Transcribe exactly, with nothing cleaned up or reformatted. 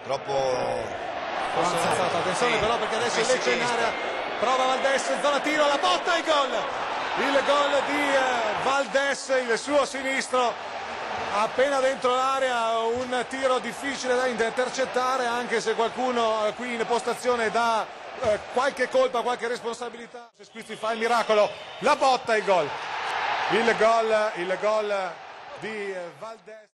troppo Avanzato, attenzione sì, però perché adesso il Lecce in sinistra. area, prova Valdes, zona tiro, la botta e il gol! Il gol di eh, Valdes, il suo sinistro, appena dentro l'area, un tiro difficile da intercettare, anche se qualcuno eh, qui in postazione dà eh, qualche colpa, qualche responsabilità. Squizzi fa il miracolo, la botta e il gol! Il gol, il gol di eh, Valdes.